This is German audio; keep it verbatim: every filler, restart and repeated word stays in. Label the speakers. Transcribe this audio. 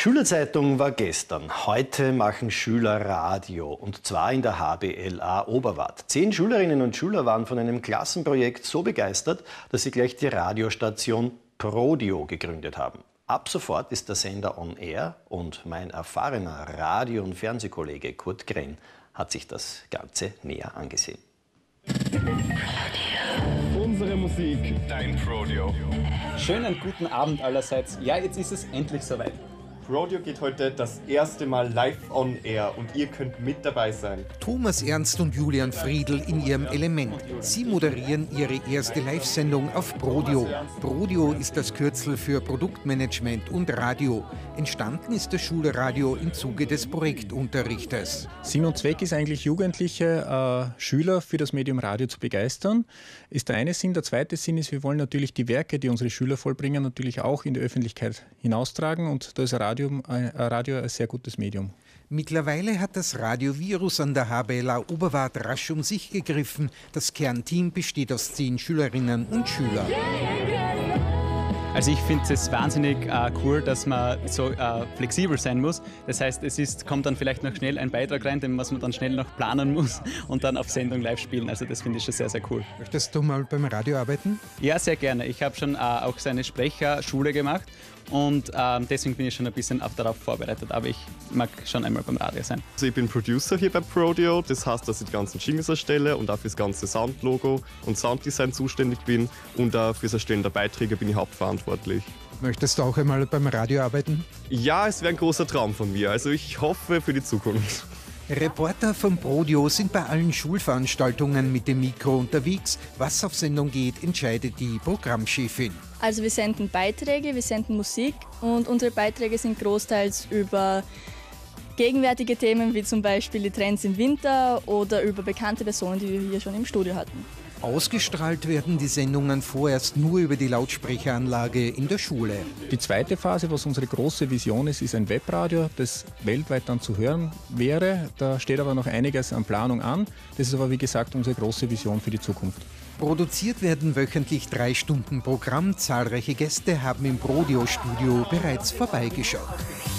Speaker 1: Schülerzeitung war gestern. Heute machen Schüler Radio, und zwar in der H B L A Oberwart. Zehn Schülerinnen und Schüler waren von einem Klassenprojekt so begeistert, dass sie gleich die Radiostation Prodio gegründet haben. Ab sofort ist der Sender on air und mein erfahrener Radio- und Fernsehkollege Kurt Grenn hat sich das Ganze näher angesehen.
Speaker 2: Unsere Musik, dein Prodio.
Speaker 3: Schönen guten Abend allerseits. Ja, jetzt ist es endlich soweit.
Speaker 2: Prodio geht heute das erste Mal live on air und ihr könnt mit dabei sein.
Speaker 4: Thomas Ernst und Julian Friedl in ihrem Element. Sie moderieren ihre erste Live-Sendung auf Prodio. Prodio ist das Kürzel für Produktmanagement und Radio. Entstanden ist das Schulradio im Zuge des Projektunterrichtes.
Speaker 5: Sinn und Zweck ist eigentlich, jugendliche äh, Schüler für das Medium Radio zu begeistern. Ist der eine Sinn. Der zweite Sinn ist, wir wollen natürlich die Werke, die unsere Schüler vollbringen, natürlich auch in die Öffentlichkeit hinaustragen, und da ist Radio Radio, Radio ein sehr gutes Medium.
Speaker 4: Mittlerweile hat das Radiovirus an der H B L A Oberwart rasch um sich gegriffen. Das Kernteam besteht aus zehn Schülerinnen und Schülern.
Speaker 3: Also ich finde es wahnsinnig äh, cool, dass man so äh, flexibel sein muss. Das heißt, es ist, kommt dann vielleicht noch schnell ein Beitrag rein, den was man dann schnell noch planen muss und dann auf Sendung live spielen. Also das finde ich schon sehr, sehr cool.
Speaker 4: Möchtest du mal beim Radio arbeiten?
Speaker 3: Ja, sehr gerne. Ich habe schon äh, auch so eine Sprecherschule gemacht. Und ähm, deswegen bin ich schon ein bisschen auf darauf vorbereitet, aber ich mag schon einmal beim Radio sein.
Speaker 2: Also ich bin Producer hier bei Prodio, das heißt, dass ich die ganzen Jingles erstelle und auch für das ganze Soundlogo und Sounddesign zuständig bin, und auch für das Erstellen der Beiträge bin ich hauptverantwortlich.
Speaker 4: Möchtest du auch einmal beim Radio arbeiten?
Speaker 2: Ja, es wäre ein großer Traum von mir, also ich hoffe für die Zukunft.
Speaker 4: Reporter von Prodio sind bei allen Schulveranstaltungen mit dem Mikro unterwegs. Was auf Sendung geht, entscheidet die Programmchefin.
Speaker 6: Also wir senden Beiträge, wir senden Musik, und unsere Beiträge sind großteils über gegenwärtige Themen wie zum Beispiel die Trends im Winter oder über bekannte Personen, die wir hier schon im Studio hatten.
Speaker 4: Ausgestrahlt werden die Sendungen vorerst nur über die Lautsprecheranlage in der Schule.
Speaker 5: Die zweite Phase, was unsere große Vision ist, ist ein Webradio, das weltweit dann zu hören wäre. Da steht aber noch einiges an Planung an. Das ist aber, wie gesagt, unsere große Vision für die Zukunft.
Speaker 4: Produziert werden wöchentlich drei Stunden Programm. Zahlreiche Gäste haben im Prodio-Studio bereits vorbeigeschaut.